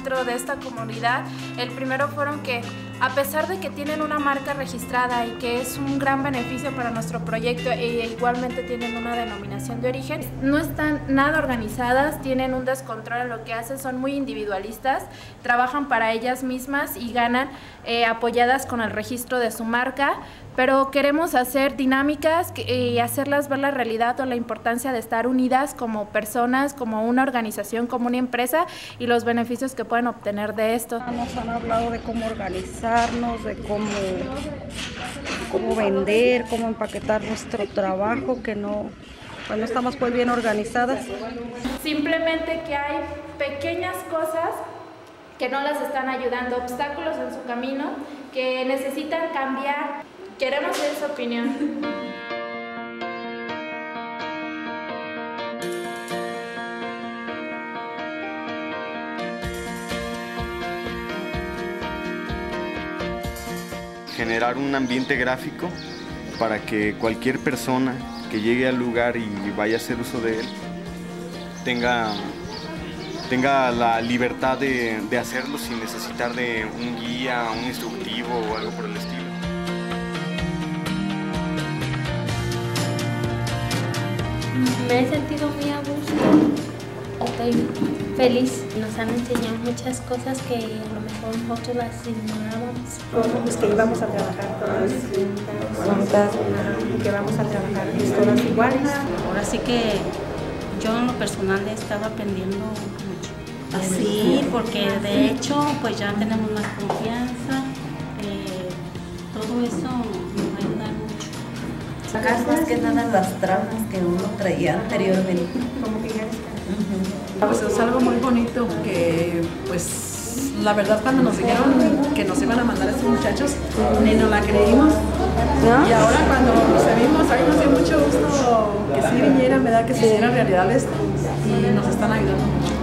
dentro de esta comunidad. El primero fueron que, a pesar de que tienen una marca registrada y que es un gran beneficio para nuestro proyecto e igualmente tienen una denominación de origen, no están nada organizadas, tienen un descontrol en lo que hacen, son muy individualistas, trabajan para ellas mismas y ganan apoyadas con el registro de su marca, pero queremos hacer dinámicas y hacerlas ver la realidad o la importancia de estar unidas como personas, como una organización, como una empresa y los beneficios que pueden obtener de esto. Nos han hablado de cómo organizarnos, de cómo vender, cómo empaquetar nuestro trabajo, que no estamos pues bien organizadas. Simplemente que hay pequeñas cosas que no las están ayudando, obstáculos en su camino que necesitan cambiar. Queremos ver su opinión. Generar un ambiente gráfico para que cualquier persona que llegue al lugar y vaya a hacer uso de él tenga la libertad de hacerlo sin necesitar de un guía, un instructivo o algo por el estilo. Me he sentido muy a gusto, estoy feliz. Nos han enseñado muchas cosas que a lo mejor nosotros las ignorábamos. Pues que íbamos a trabajar todas juntas, que vamos a trabajar todas iguales. Ahora sí que yo en lo personal he estado aprendiendo mucho. Así, porque de hecho pues ya tenemos más confianza, todo eso nos va a ayudar mucho. Sacar más que nada las traumas que uno traía anteriormente. Como que ya Pues es algo muy bonito que, pues, la verdad cuando nos dijeron que nos iban a mandar a estos muchachos, ni nos la creímos. ¿No? Y ahora cuando los vimos, ahí nos dio mucho gusto que sí vinieran, ¿verdad? Que se hiciera realidad esto y nos están ayudando mucho.